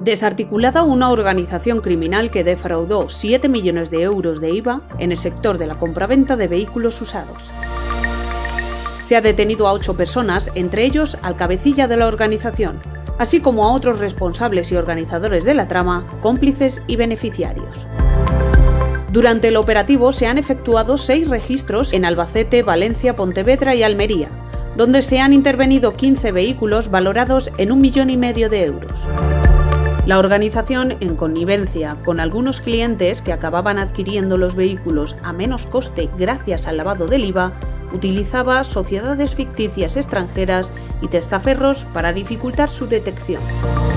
Desarticulada una organización criminal que defraudó 7 millones de euros de IVA en el sector de la compraventa de vehículos usados. Se ha detenido a 8 personas, entre ellos al cabecilla de la organización, así como a otros responsables y organizadores de la trama, cómplices y beneficiarios. Durante el operativo se han efectuado 6 registros en Albacete, Valencia, Pontevedra y Almería, donde se han intervenido 15 vehículos valorados en 1,5 millones de euros. La organización, en connivencia con algunos clientes que acababan adquiriendo los vehículos a menos coste gracias al lavado del IVA, utilizaba sociedades ficticias extranjeras y testaferros para dificultar su detección.